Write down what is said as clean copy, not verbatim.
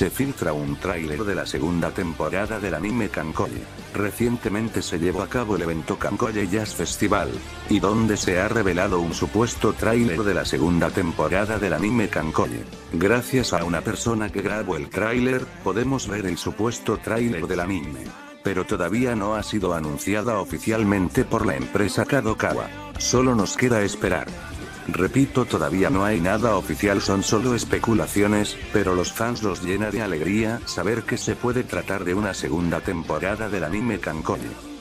se filtra un tráiler de la segunda temporada del anime Kankoye. Recientemente se llevó a cabo el evento Kankoye Jazz Festival, y donde se ha revelado un supuesto tráiler de la segunda temporada del anime Kankoye. Gracias a una persona que grabó el tráiler, podemos ver el supuesto tráiler del anime. Pero todavía no ha sido anunciada oficialmente por la empresa Kadokawa. Solo nos queda esperar. Repito, todavía no hay nada oficial, son solo especulaciones, pero los fans los llena de alegría saber que se puede tratar de una segunda temporada del anime Kankoye.